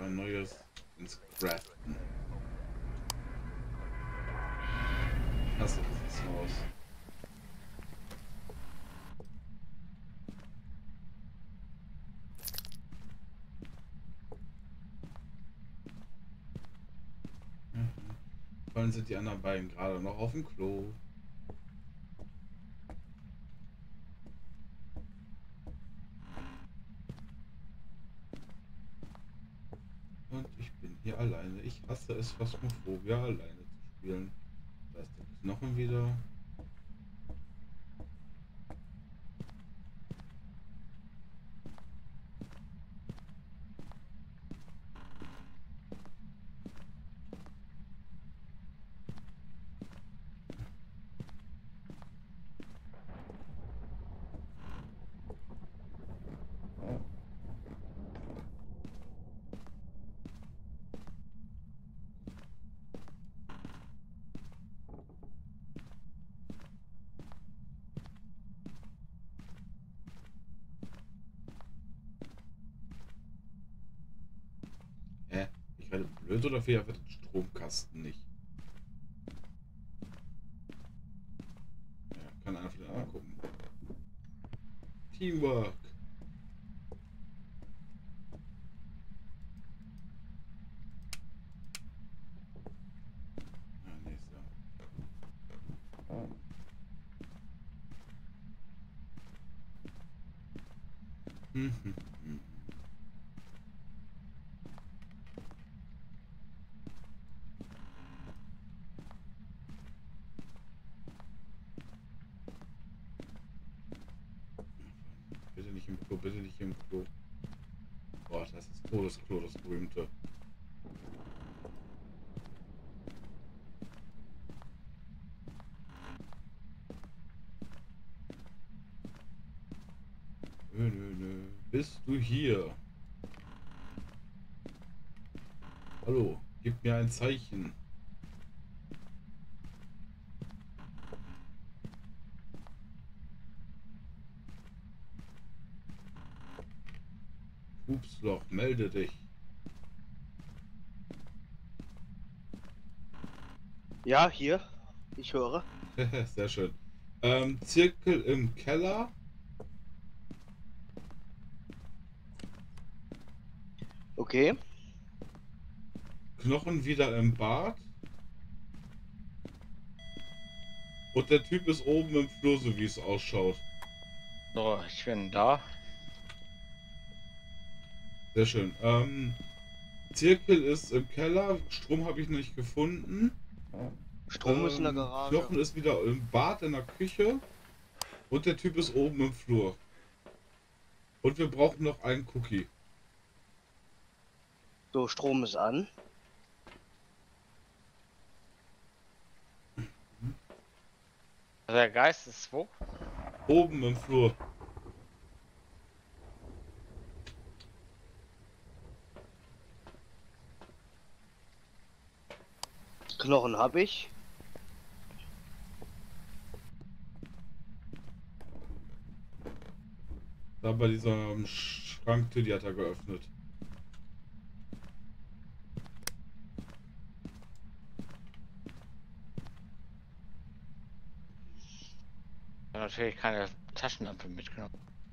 ein neues ins Craften. Hasse dieses Haus. Mhm. Wann sind die anderen beiden gerade noch auf dem Klo? Und ich bin hier alleine. Ich hasse es, Phasmophobia alleine zu spielen. Da ist der Knochen wieder. Hä? Ich werde blöd oder fehlt einfach den Stromkasten nicht? Ja, kann einer wieder angucken. Teamwork. Ja, nächster. Hm, hm, hm. Bitte nicht im Klo, bitte nicht im Klo. Boah, das ist Todesklo, das berühmte. Nö, nö, nö. Bist du hier? Hallo, gib mir ein Zeichen. Pupsloch, melde dich. Ja, hier. Ich höre. Sehr schön. Zirkel im Keller. Okay. Knochen wieder im Bad. Und der Typ ist oben im Flur, so wie es ausschaut. So, ich bin da. Sehr schön. Zirkel ist im Keller. Strom habe ich noch nicht gefunden. Strom ist in der Garage. Knochen ist wieder im Bad in der Küche. Und der Typ ist oben im Flur. Und wir brauchen noch einen Cookie. So, Strom ist an. Der Geist ist wo? Oben im Flur. Knochen habe ich. Da bei dieser Schranktür, die hat er geöffnet. Ich habe natürlich keine Taschenlampe mitgenommen.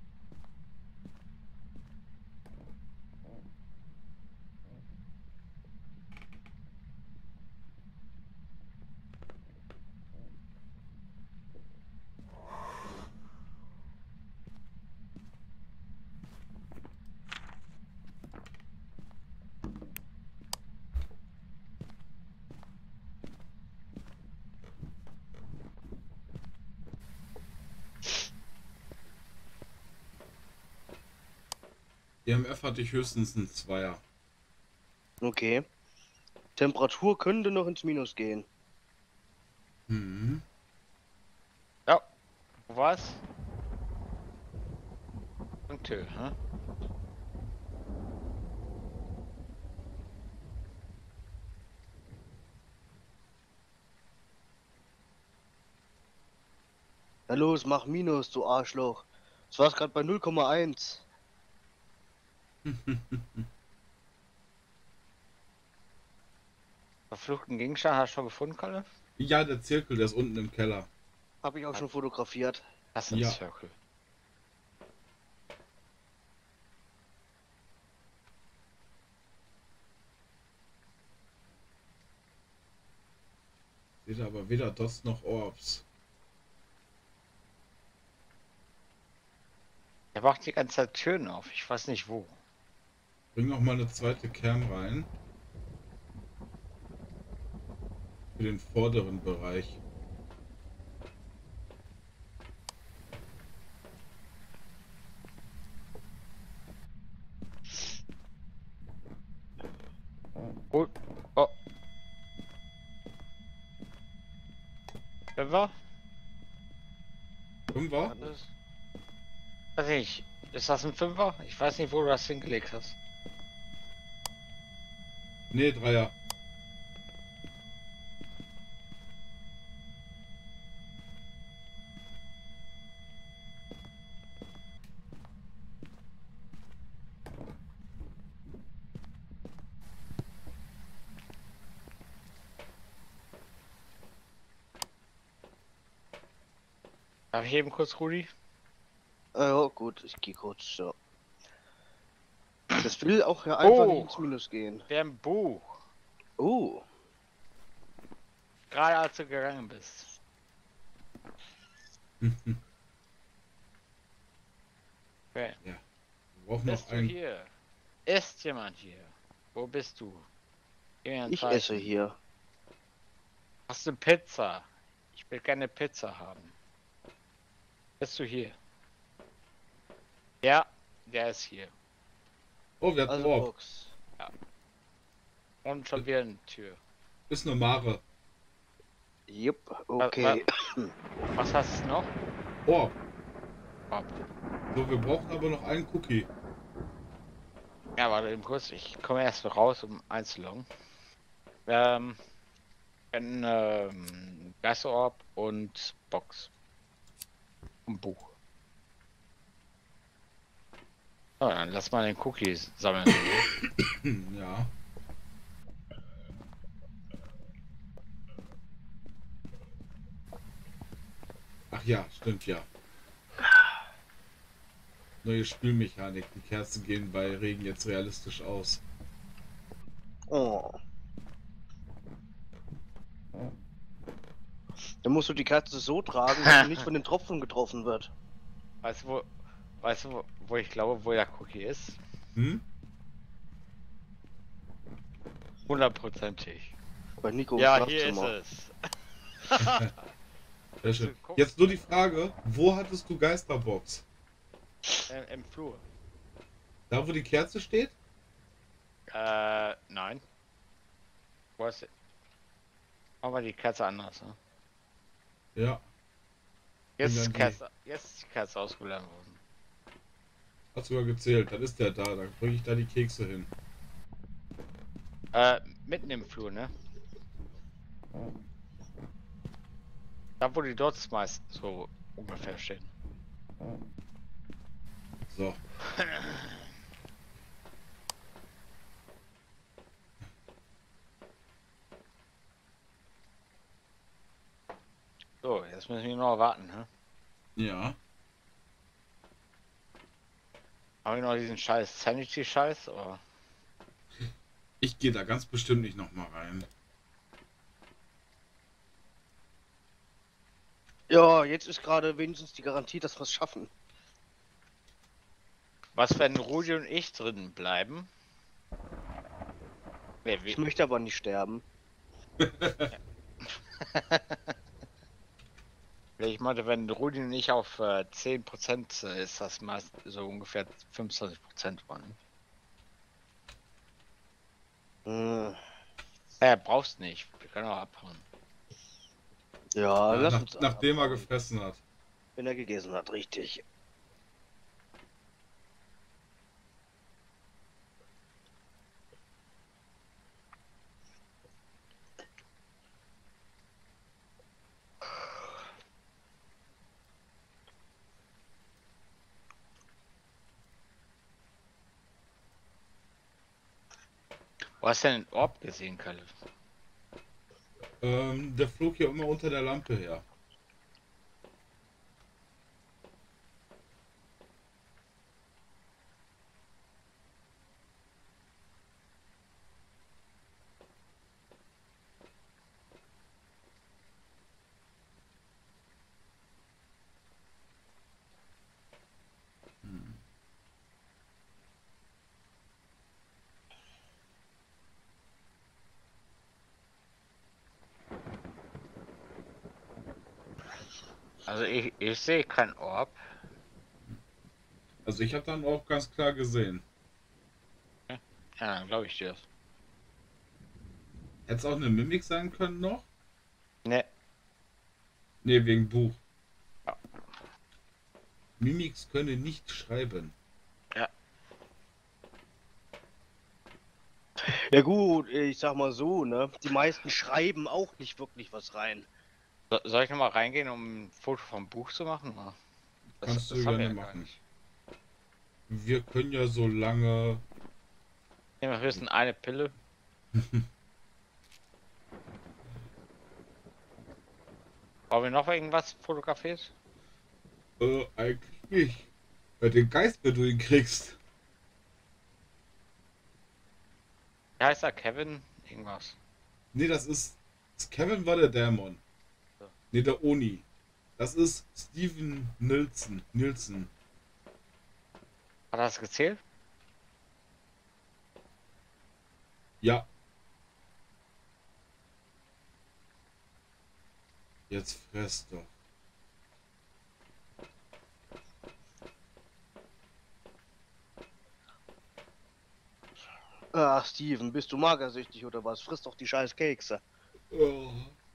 EMF hatte ich höchstens einen Zweier. Okay. Temperatur könnte noch ins Minus gehen. Mhm. Ja, wo war's? Punkte, hä? Na los, mach Minus, du Arschloch. Das war's gerade bei 0,1. Verfluchten Gegenstand hast du schon gefunden, Kalle? Ja, der Zirkel, der ist unten im Keller. Habe ich auch schon fotografiert. Das ist ein Ja. Circle. Seht aber weder Dots noch Orbs. Er macht die ganze Zeit Türen auf. Ich weiß nicht wo. Bring noch mal eine zweite Cam rein. Für den vorderen Bereich. Oh. Oh. Wer war? Fünfer? Das weiß ich nicht. Ist das ein Fünfer? Ich weiß nicht, wo du das hingelegt hast. Nee, Dreier. Darf ich eben kurz, Rudi? Ja, gut, ich gehe kurz. So. Das will auch ja einfach nicht ins Minus gehen. Wir haben ein Buch. Oh, Gerade als du gegangen bist. Okay. Wir brauchen Bist noch du einen. hier? Ist jemand hier? Wo bist du? Gib mir ein ich Zeichen. esse hier. Hast du Pizza? Ich will gerne Pizza haben. Bist du hier? Ja, der ist hier. Oh, wir hatten Also Orb. Box. Und schon wieder eine Tür. Ist eine Mare. Jupp, okay. Was hast du noch? Orb. Hopp. So, wir brauchen aber noch einen Cookie. Ja, warte eben kurz. Ich komme erst mal raus, um einzuloggen. Gasorb und Box. Und Buch. Oh, dann lass mal den Cookies sammeln. Ja. Ach ja, stimmt ja. Neue Spielmechanik. Die Kerzen gehen bei Regen jetzt realistisch aus. Oh. Dann musst du die Katze so tragen, dass sie nicht von den Tropfen getroffen wird. Weißt du, wo ich glaube, wo der Cookie ist? Hm? 100%ig. Bei Nico im Ja, hier ist Schlafzimmer. es. Sehr schön. Jetzt nur die Frage, wo hattest du Geisterbox? Im Flur. Da, wo die Kerze steht? Nein. Wo ist. Machen wir die Kerze anders, ne? Ja. Jetzt dann ist, jetzt ist die Kerze ausgeladen worden. Hat sogar gezählt. Dann ist der da. Dann bringe ich da die Kekse hin. Mitten im Flur, ne? Da, wo die Dots meist so ungefähr stehen. So. So, jetzt müssen wir noch warten, ne? Ja. Haben wir noch diesen scheiß Sanity-Scheiß, oder? Ich gehe da ganz bestimmt nicht nochmal rein. Ja, jetzt ist gerade wenigstens die Garantie, dass wir es schaffen. Was, wenn Rudi und ich drin bleiben? Nee, Ich möchte aber nicht sterben. Ich meinte, wenn Rudi und ich auf 10% ist das meist so ungefähr 25% waren. Hm. Brauchst nicht. Wir können auch abhauen. Ja, lass uns Nachdem er abhauen, gefressen hat. wenn er gegessen hat, richtig. Wo hast du denn den Orb gesehen, Kalle? Der flog ja immer unter der Lampe her. Also ich sehe kein Orb. Also ich habe dann auch ganz klar gesehen. Ja, dann glaube ich dir das. Hätte es auch eine Mimik sein können noch? Ne. Ne, wegen Buch. Ja. Mimics können nicht schreiben. Ja. Ja gut, ich sag mal so, ne? Die meisten schreiben auch nicht wirklich was rein. Soll ich nochmal reingehen, um ein Foto vom Buch zu machen? Oder? Kannst du Das haben wir gerne ja gar machen. nicht. Wir können ja so lange. Nehmen wir höchstens eine Pille. Brauchen wir noch irgendwas fotografiert? Eigentlich nicht. Bei den Geist, wenn du ihn kriegst. Wie heißt er? Kevin? Irgendwas. Nee, Kevin war der Dämon. So. Nee, der Oni. Das ist Steven Nilsson. Hat er das gezählt? Ja. Jetzt fress doch. Ach, Steven, bist du magersüchtig oder was? Friss doch die scheiß Kekse. Oh.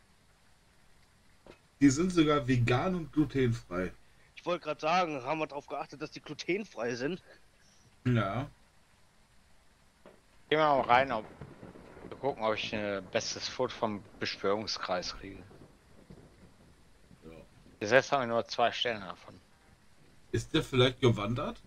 Die sind sogar vegan und glutenfrei. Ich wollte gerade sagen, haben wir darauf geachtet, dass die glutenfrei sind? Ja. Gehen wir mal rein, wir gucken, ob ich ein bestes Foto vom Beschwörungskreis kriege. Ja. Bis jetzt haben wir nur 2 Stellen davon. Ist der vielleicht gewandert?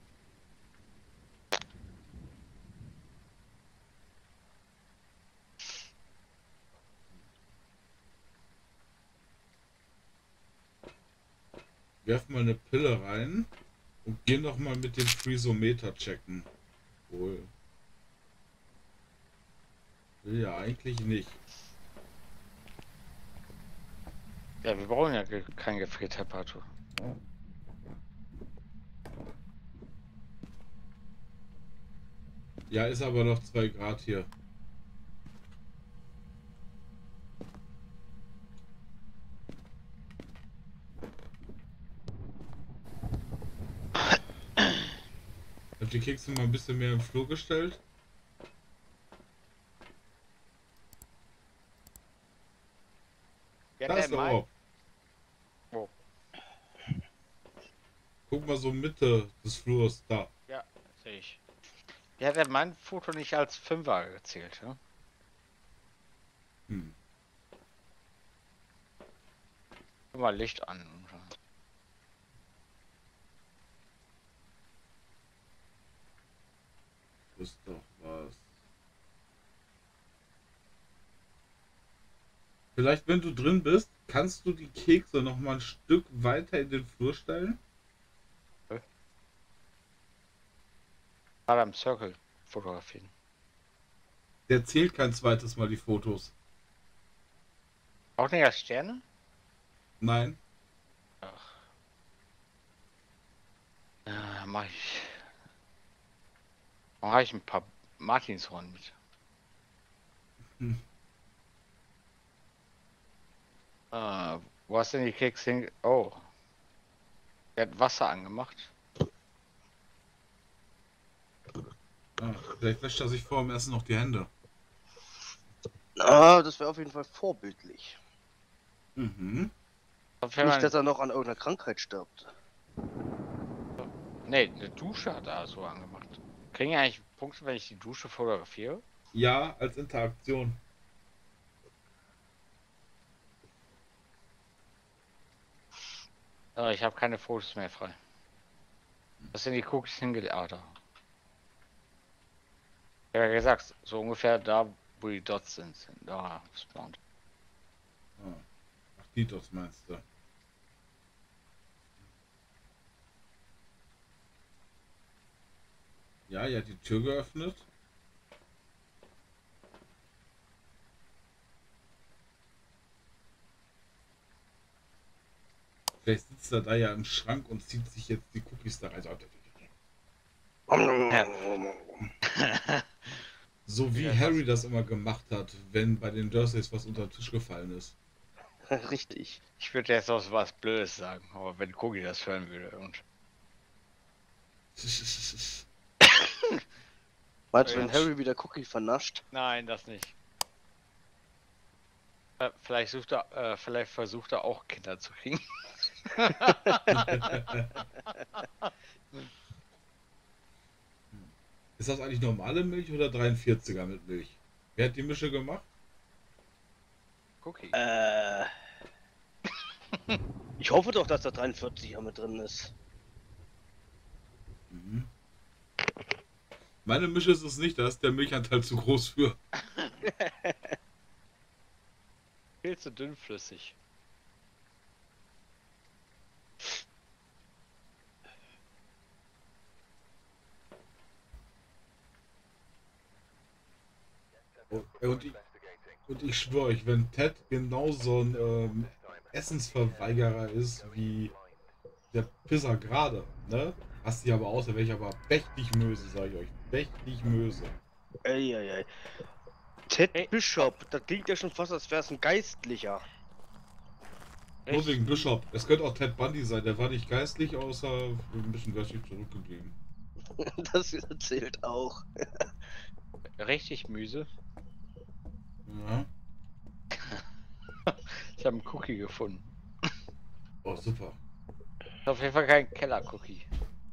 Werf mal eine Pille rein und geh noch mal mit dem Freezometer checken. Wohl. Will ja eigentlich nicht. Ja, wir brauchen ja kein Gefriertemperatur. Ja, ist aber noch 2 Grad hier. Hab die Kekse mal ein bisschen mehr im Flur gestellt. Ja, Da ist der Orb. Wo? Guck mal so Mitte des Flurs, da. Ja, sehe ich. Der hat ja mein Foto nicht als 5er gezählt, ja? Hm. Guck mal Licht an. Ist doch was. Vielleicht, wenn du drin bist, kannst du die Kekse noch mal ein Stück weiter in den Flur stellen? Gerade am Circle fotografieren. Der zählt kein zweites Mal die Fotos. Auch nicht als Sterne? Nein. Ach. Ja, mach ich. Mach ich ein paar Martinshorn mit. Hm. Wo hast denn die Kekse hin? Oh. Der hat Wasser angemacht. Ah, vielleicht wäscht er sich vor dem Essen noch die Hände. Ah, das wäre auf jeden Fall vorbildlich. Mhm. Nicht, dass er noch an irgendeiner Krankheit stirbt. Nee, eine Dusche hat er so angemacht. Kriegen wir eigentlich Punkte, wenn ich die Dusche fotografiere? Ja, als Interaktion. Ich habe keine Fotos mehr frei. Das sind die Cookies hingelegt. Ah, da. Ich habe ja gesagt, so ungefähr da, wo die Dots sind. Da spawnt. Titos meinst du? Ja, er hat die Tür geöffnet. Vielleicht sitzt er da ja im Schrank und zieht sich jetzt die Cookies da rein. So wie Ja, Harry das immer gemacht hat, wenn bei den Dursleys was unter den Tisch gefallen ist. Richtig. Ich würde jetzt auch was Blödes sagen, aber wenn Kogi das hören würde und. Meinst du, wenn Ja. Harry wieder Cookie vernascht? Nein, das nicht. Vielleicht versucht er auch Kinder zu kriegen. Ist das eigentlich normale Milch oder 43er mit Milch? Wer hat die Mische gemacht? Cookie. Ich hoffe doch, dass da 43er mit drin ist. Mhm. Meine Mische ist es nicht, da ist der Milchanteil zu groß für. Viel zu dünnflüssig. Und ich schwöre euch, wenn Ted genau so ein Essensverweigerer ist wie der Pisser gerade, ne? Hast dich aber aus, da wäre ich aber mächtig Möse, sage ich euch. Mächtig Möse. Eieiei. Ted Hey. Bishop, das klingt ja schon fast, als wäre es ein Geistlicher. Nur wegen Bishop. Es könnte auch Ted Bundy sein, der war nicht geistlich, außer ein bisschen geistlich zurückgeblieben. Das erzählt auch. Richtig Müse. Ja. Ich habe einen Cookie gefunden. Oh, super. Ist auf jeden Fall kein Keller-Cookie.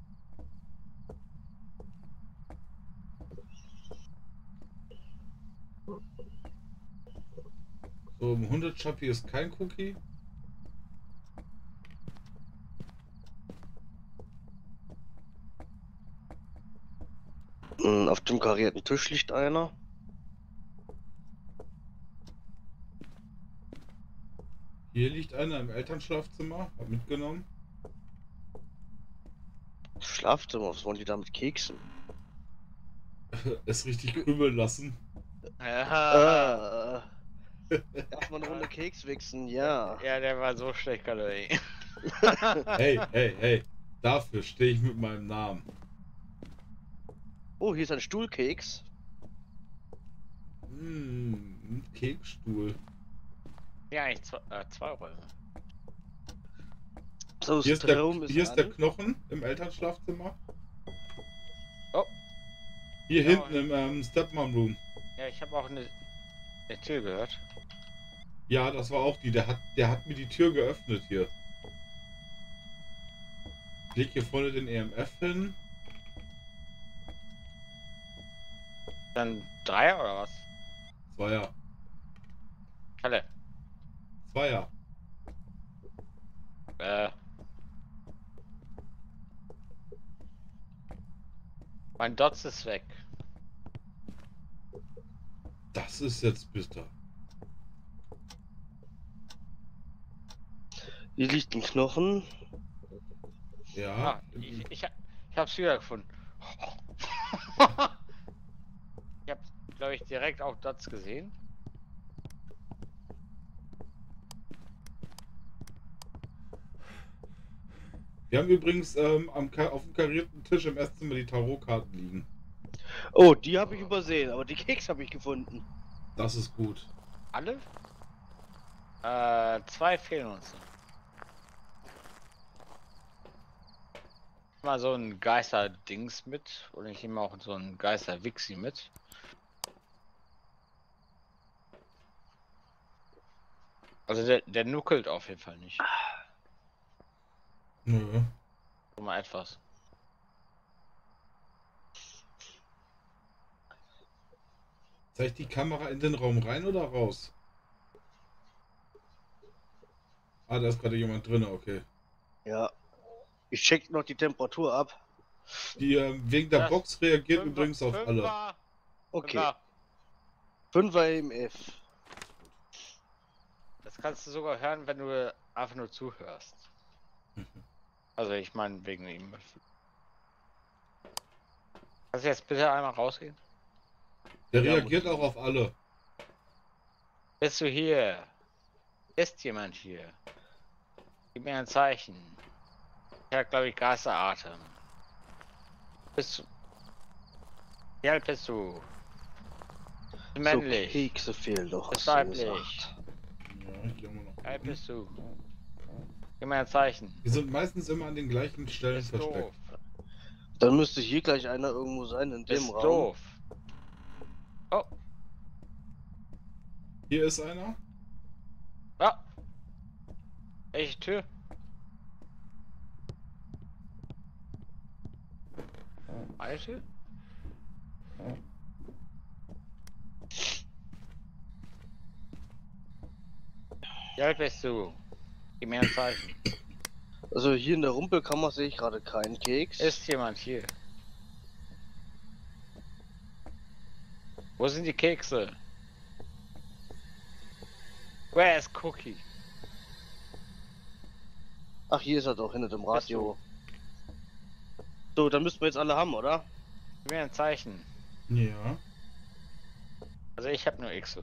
So, im Hundechappi ist kein Cookie. Auf dem karierten Tisch liegt einer. Hier liegt einer im Elternschlafzimmer, hab mitgenommen. Schlafzimmer, was wollen die da mit Keksen? Es richtig krümeln lassen. Ja, Erstmal eine Runde Keks wichsen, ja. ja, der war so schlecht gerade, ey. Hey, hey, hey. Dafür stehe ich mit meinem Namen. Oh, hier ist ein Stuhlkeks. Ein Keksstuhl. Ja, eigentlich zwei Räume. So, Hier ist der, Strom ist hier ist der an. Knochen im Elternschlafzimmer. Oh. Hier Ja, hinten im Stepmom Room. Ja, ich habe auch eine Tür gehört. Ja, das war auch die. Der hat mir die Tür geöffnet hier. Ich leg hier vorne den EMF hin. Dann Dreier oder was? Zweier. Kalle. Zweier. Mein Dots ist weg. Das ist jetzt bitter. Hier liegt ein Knochen. Ja. Ah, ich hab's wieder gefunden. Ich hab, glaube ich, direkt auch Dots gesehen. Wir haben übrigens auf dem karierten Tisch im Esszimmer die Tarotkarten liegen. Oh, die habe ich übersehen, aber die Keks habe ich gefunden. Das ist gut. Alle? Zwei fehlen uns. Mal so ein Geister-Dings mit. Oder ich nehme auch so ein Geister-Wixi mit. Also der nuckelt auf jeden Fall nicht. Nö. Schon mal etwas. Zeigt die Kamera in den Raum rein oder raus? Ah, da ist gerade jemand drin, okay. Ja. Ich check noch die Temperatur ab. Die wegen der Das Box reagiert Fünfer- übrigens auf alle. Fünfer- Okay. Fünfer. 5er EMF. Das kannst du sogar hören, wenn du einfach nur zuhörst. Also ich meine wegen ihm. Kannst du jetzt bitte einmal rausgehen? Der Ja, reagiert muss auch auf alle. Bist du hier? Ist jemand hier? Gib mir ein Zeichen. Ich habe, glaube ich, Geisteratem. Bist du... Wie alt bist du? Männlich. So, Kekse fehlen doch. Bist hast du weiblich. gesagt. Ja, hier haben wir noch. Wie alt bist du? Gib mir ein Zeichen. Die sind meistens immer an den gleichen Stellen Bist versteckt. doof. Dann müsste hier gleich einer irgendwo sein in dem Bist Raum. doof. Oh. Hier ist einer. Ja. Welche Tür? Eine Tür? Wie alt bist du? Gib mir ein Zeichen. Also hier in der Rumpelkammer sehe ich gerade keinen Keks. Ist jemand hier? Wo sind die Kekse? Where is Cookie? Ach, hier ist er doch, hinter dem Radio. So, dann müssten wir jetzt alle haben, oder? Gib mir ein Zeichen. Ja. Also ich habe nur X.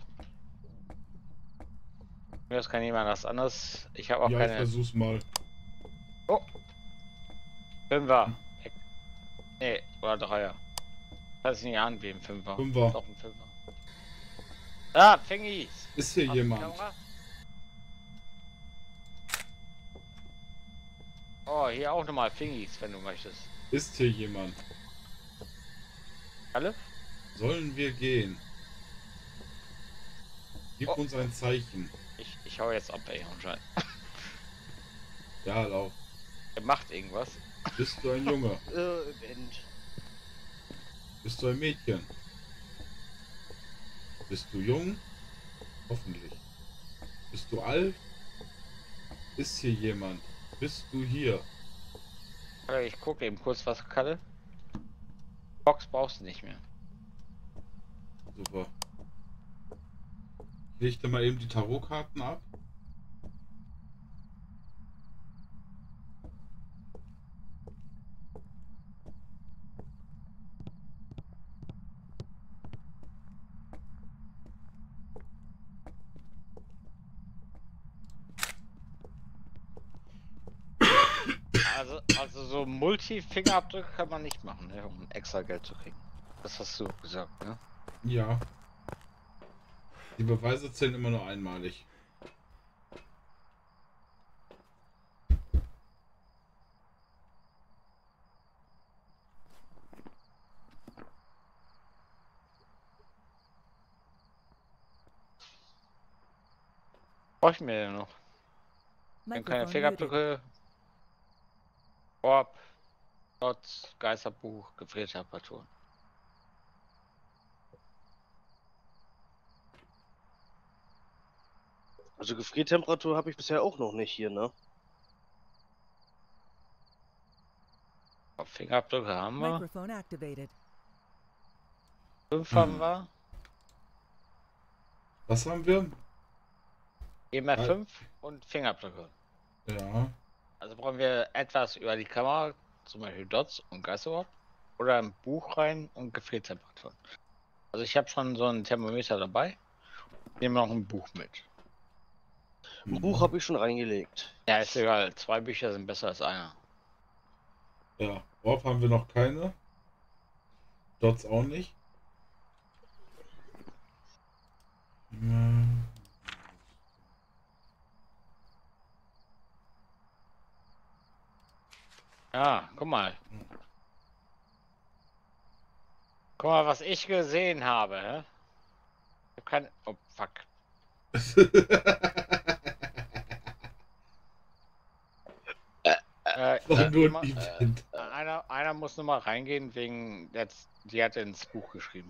Das kann jemand was anderes. Ich habe auch Ja, ich keine. versuch's mal. Oh! Fünfer. Nee, oder Dreier. Weiß ich nicht an, wie ein Fünfer. Fünfer. Doch ein Fünfer. Ah, Fingis! Ist hier Hast du die jemand? Kamera? Oh, hier auch nochmal Fingis, wenn du möchtest. Ist hier jemand? Alle? Sollen wir gehen? Gib Oh. uns ein Zeichen. Ich hau jetzt ab, ey, anscheinend. Ja, lauf. Er macht irgendwas. Bist du ein Junge? Event. Bist du ein Mädchen? Bist du jung? Hoffentlich. Bist du alt? Ist hier jemand? Bist du hier? Ich gucke eben kurz, was kann. Box brauchst du nicht mehr. Super. Leg dir mal eben die Tarotkarten ab. Also so Multi-Fingerabdrücke kann man nicht machen, ne, um extra Geld zu kriegen. Das hast du gesagt, ne? Ja. Die Beweise zählen immer nur einmalig. Brauche ich mir denn noch? Wenn keine Fingerabdrücke. Orb, Gott, Geisterbuch, gefrierte Temperaturen. Also Gefriertemperatur habe ich bisher auch noch nicht hier, ne? Fingerabdrücke haben wir. Microphone activated. 5 haben wir. Was haben wir? Immer 5 und Fingerabdrücke. Ja. Also brauchen wir etwas über die Kamera, zum Beispiel Dots und Geisterwort. Oder ein Buch rein und Gefriertemperaturen. Also ich habe schon so ein Thermometer dabei. Nehmen wir noch ein Buch mit. Ein Buch habe ich schon reingelegt. Ja, ist egal. 2 Bücher sind besser als einer. Ja. Orb haben wir noch keine. Dots auch nicht. Ja, guck mal. Guck mal, was ich gesehen habe. Hä? Ich hab kein... Oh, fuck. War nur mal, ein Event. einer muss nur mal reingehen, wegen jetzt, die hat ins Buch geschrieben.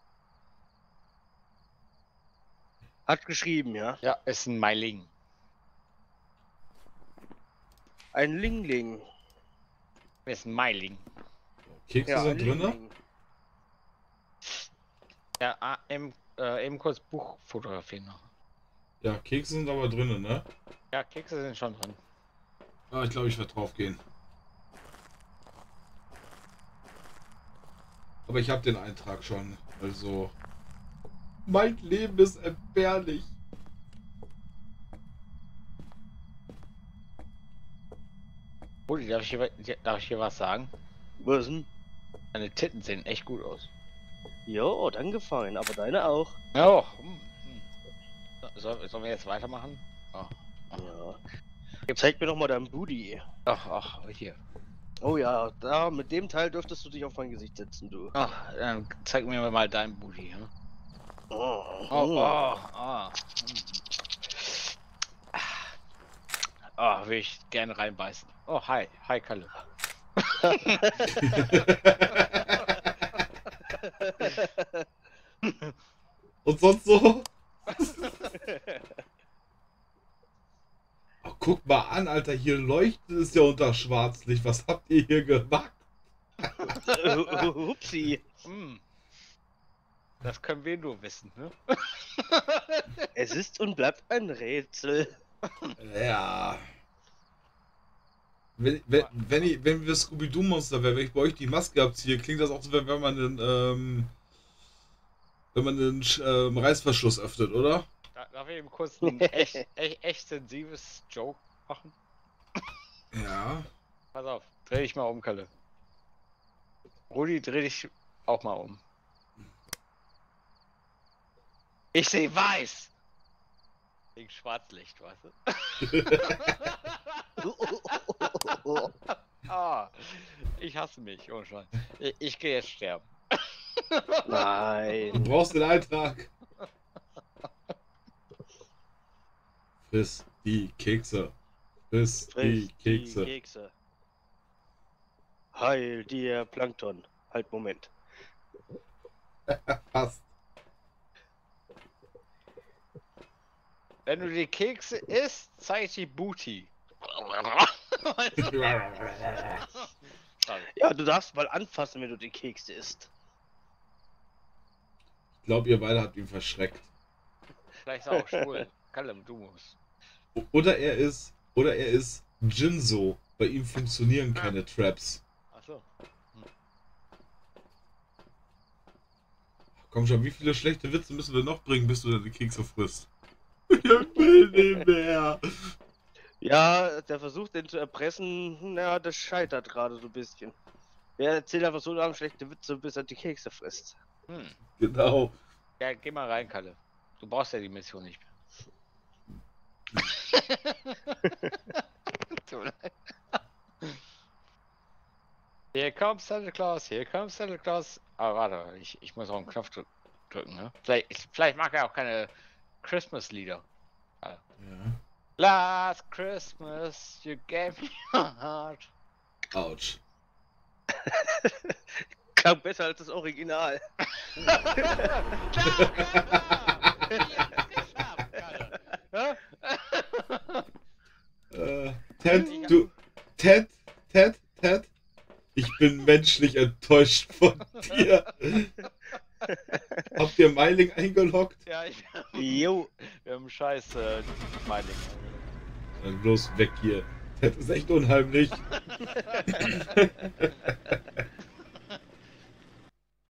Hat geschrieben, ja? Ja, ist ein Meiling. Ein Lingling. Ist ein Meiling. Kekse Ja, ein sind drin. Lingling. Ja, eben kurz Buch fotografieren noch. Ja, Kekse sind aber drinnen, ne? Ja, Kekse sind schon drin. Ah, ich glaube, ich werde drauf gehen. Aber ich habe den Eintrag schon. Also, mein Leben ist entbehrlich. Rudi, darf ich hier was sagen? Was denn? Deine Titten sehen echt gut aus. Jo, danke fein, aber deine auch. Ja. Sollen wir jetzt weitermachen? Oh. Ja. Zeig mir doch mal dein Booty. Ach, hier. Oh ja, da mit dem Teil dürftest du dich auf mein Gesicht setzen, du. Ach, dann zeig mir mal deinen Booty. Hm? Oh, Will ich gerne reinbeißen. Oh, hi Kalle. Und sonst so? Oh, guck mal an, Alter, hier leuchtet es ja unter Schwarzlicht. Was habt ihr hier gemacht? Hupsi. Das können wir nur wissen, ne? Es ist und bleibt ein Rätsel. Ja. Wenn wir Scooby-Doo-Monster wären, wenn ich bei euch die Maske abziehe, klingt das auch so, wenn man den Reißverschluss öffnet, oder? Darf ich eben kurz ein echt sensives Joke machen? Ja. Pass auf, dreh dich mal um, Kalle. Rudi, dreh dich auch mal um. Ich sehe weiß! Wegen Schwarzlicht, weißt du? Ich hasse mich, oh Scheiße. Ich gehe jetzt sterben. Nein. Du brauchst den Eintrag. Friss die Kekse. Friss die Kekse. Heil dir Plankton. Halt, Moment. Passt. Wenn du die Kekse isst, zeig die Booty. Ja, du darfst mal anfassen, wenn du die Kekse isst. Ich glaube, ihr beide habt ihn verschreckt. Vielleicht ist er auch schwul. Kalle, du musst. Oder er ist Jinzo. Bei ihm funktionieren keine Traps. Achso. Komm schon, wie viele schlechte Witze müssen wir noch bringen, bis du deine Kekse frisst? Ich will nicht mehr. Ja, der Versuch, den zu erpressen, ja, das scheitert gerade so ein bisschen. Er erzählt einfach so lange schlechte Witze, bis er die Kekse frisst. Genau. Ja, geh mal rein, Kalle. Du brauchst ja die Mission nicht mehr. Tut mir leid. Hier kommt Santa Claus, hier kommt Santa Claus. Aber warte, ich muss auch einen Knopf drücken, ne? Vielleicht mag er auch keine Christmas-Lieder. Ja. Last Christmas, you gave me your heart. Autsch. Klang besser als das Original. Ted, ich bin menschlich enttäuscht von dir. Habt ihr Meiling eingeloggt? Ja, Jo. wir haben scheiß Meiling. Dann bloß weg hier. Ted ist echt unheimlich.